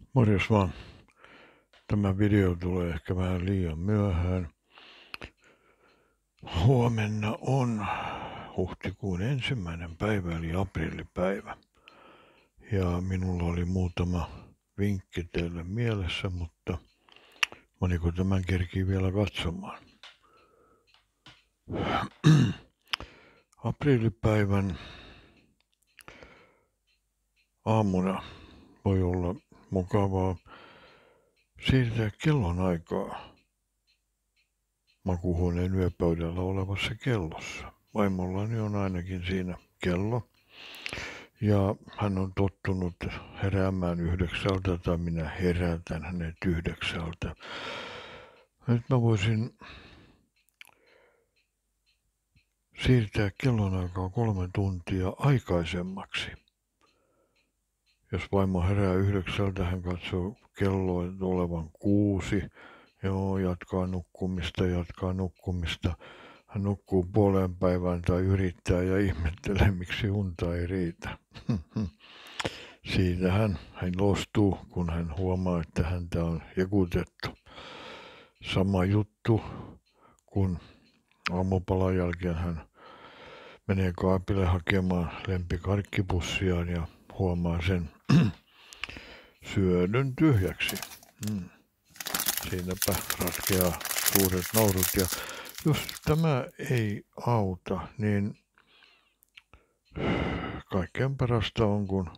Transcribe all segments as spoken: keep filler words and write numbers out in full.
Morjes vaan. Tämä video tulee ehkä vähän liian myöhään. Huomenna on huhtikuun ensimmäinen päivä eli aprillipäivä. Ja minulla oli muutama vinkki teille mielessä, mutta moniko tämän kerkii vielä katsomaan. Aprillipäivän aamuna voi olla mukavaa siirtää kellonaikaa makuuhuoneen yöpöydällä olevassa kellossa. Vaimollani on ainakin siinä kello. Ja hän on tottunut heräämään yhdeksältä, tai minä herätän hänet yhdeksältä. Nyt mä voisin siirtää kellonaikaa kolme tuntia aikaisemmaksi. Jos vaimo herää yhdeksältä, hän katsoo kelloa olevan kuusi. Joo, jatkaa nukkumista, jatkaa nukkumista. Hän nukkuu puoleen päivään tai yrittää ja ihmettelee, miksi unta ei riitä. Siitä hän, hän lostuu, kun hän huomaa, että häntä on jekutettu. Sama juttu, kun aamupalan jälkeen hän menee kaapille hakemaan lempikarkkipussiaan ja huomaa sen syödyn tyhjäksi. Hmm. Siinäpä ratkeaa suuret naurut. Ja jos tämä ei auta, niin kaikkein parasta on, kun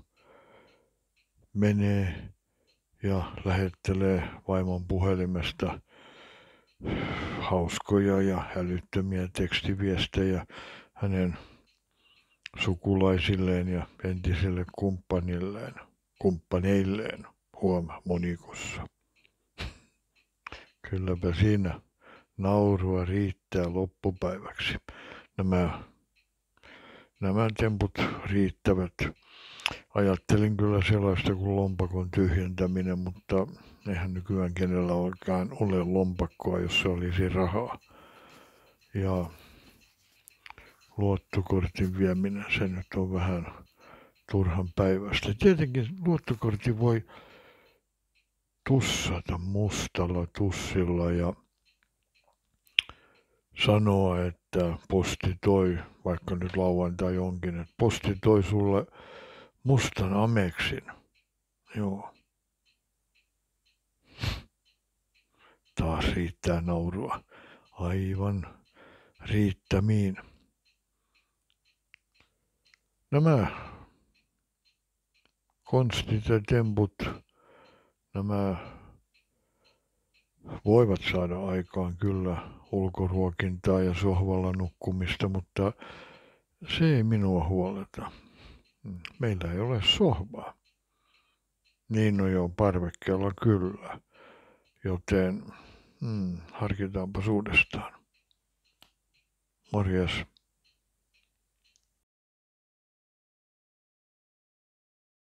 menee ja lähettelee vaimon puhelimesta hauskoja ja älyttömiä tekstiviestejä hänen sukulaisilleen ja entisille kumppanilleen, kumppaneilleen, huom monikossa. Kylläpä siinä naurua riittää loppupäiväksi. Nämä, nämä temput riittävät. Ajattelin kyllä sellaista kuin lompakon tyhjentäminen, mutta eihän nykyään kenellä oikein ole lompakkoa, jos se olisi rahaa. Ja luottokortin vieminen, se nyt on vähän turhan päivästä. Tietenkin luottokortti voi tussata mustalla tussilla ja sanoa, että posti toi, vaikka nyt lauantai onkin, että posti toi sulle mustan ameksin. Joo. Taas riittää naurua. Aivan riittämiin. Nämä konstit ja temput, nämä voivat saada aikaan kyllä ulkoruokintaa ja sohvalla nukkumista, mutta se ei minua huoleta. Meillä ei ole sohvaa. Niin on jo parvekkeella kyllä, joten hmm, harkitaanpa uudestaan. Morjes.